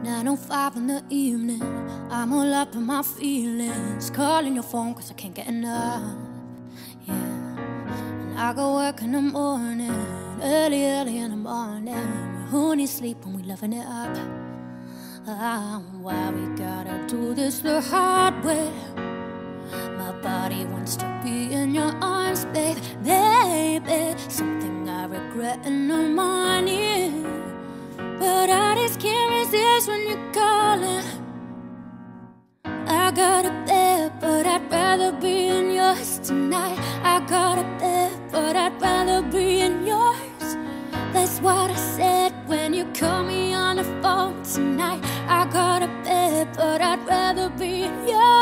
9:05 in the evening, I'm all up in my feelings, calling your phone cause I can't get enough. Yeah, and I go work in the morning, early in the morning. Who needs sleep when we loving it up? Why we gotta do this the hard way? My body wants to be in your arms, babe, baby. Something I regret in the morning, but I just can't resist when you're calling. I got a bed, but I'd rather be in yours tonight. I got a bed, but I'd rather be in yours. That's what I said when you called me on the phone tonight. I got a bed, but I'd rather be in yours.